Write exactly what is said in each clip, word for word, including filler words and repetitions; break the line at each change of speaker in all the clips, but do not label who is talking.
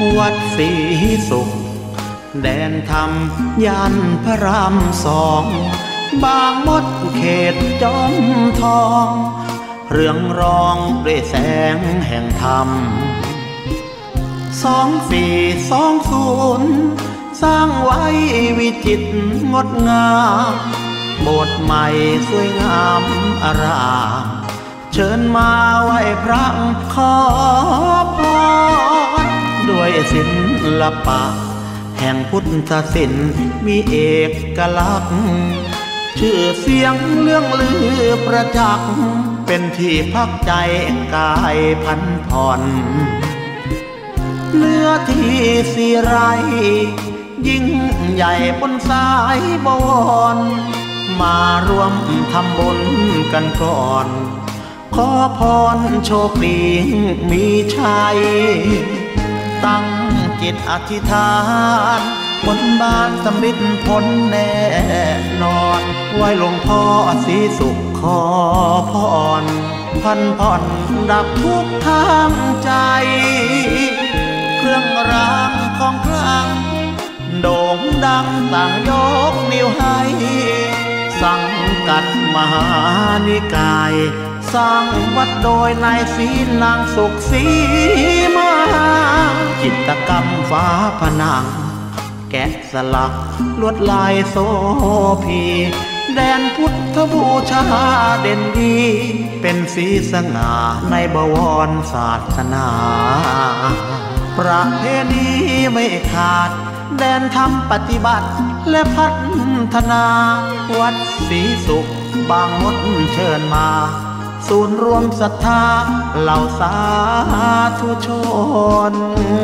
วัดศรีสุขแดนธรรมย่านพระรามสองบางมดเขตจอมทองเรืองรองด้วยแสงแห่งธรรมสองสี่สองศูนย์สร้างไว้วิจิตรงดงามโบสถ์ใหม่สวยงามอารามเชิญมาไหว้พระขอพรด้วยศิลปะแห่งพุทธศิลป์มีเอกลักษณ์ชื่อเสียงเรื่องลือประจักษ์เป็นที่พักใจกายพันผ่อนเนื้อที่สีไรยิ่งใหญ่บนสายบอนมารวมทำบุญกันก่อนขอพรโชคดีมีชัยตั้งจิตอธิษฐานบนบานสำเร็จผลแน่นอนไหว้หลวงพ่อศรีสุขขอพรพันผ่อนดับทุกข์ทางใจเครื่องรางของคลังโด่งดังต่างยกนิ้วให้สังกัดมหานิกายสร้างวัดโดยนายศรีนางสุขศรีมาจิตรกรรมฝาผนังแกะสลักลวดลายโสพีแดนพุทธบูชาเด่นดีเป็นสีสง่าในบวรศาสนาประเพณีไม่ขาดแดนธรรมปฏิบัติและพัฒนาวัดศรีสุขบางมดเชิญมาศูนย์รวมศรัทธาเหล่าสาธุชน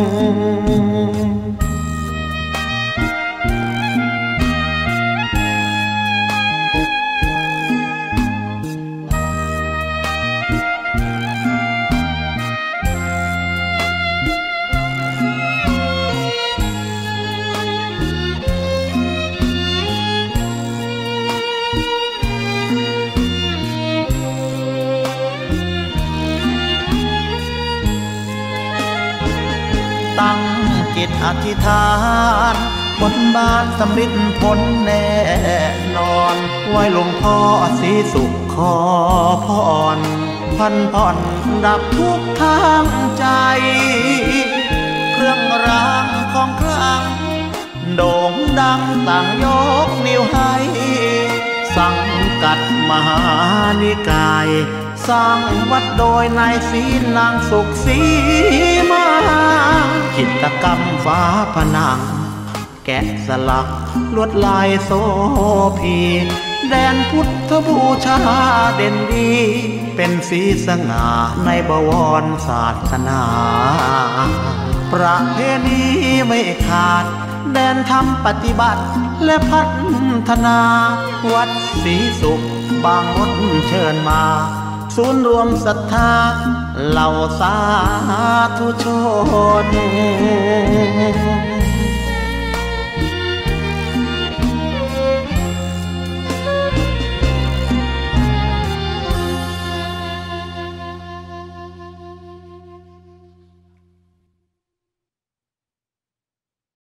ตั้งจิตอธิษฐานบนบานสำเร็จผลแน่นอนไหว้หลวงพ่อศรีสุขขอพรพันผ่อนดับทุกข์ทางใจเครื่องรางของคลังโด่งดังต่างยกนิ้วให้สังกัดมหานิกายสร้างวัดโดยนายศรีนางสุขศรีมาจิตรกรรมฝาผนังแกะสลักลวดลายโสพีแดนพุทธบูชาเด่นดีเป็นสีสง่าในบวรศาสนาประเพณีไม่ขาดแดนธรรมปฏิบัติและพัฒนาวัดศรีสุขบางมดเชิญมาศูนย์รวมศรัทธาเหล่าสาธุชน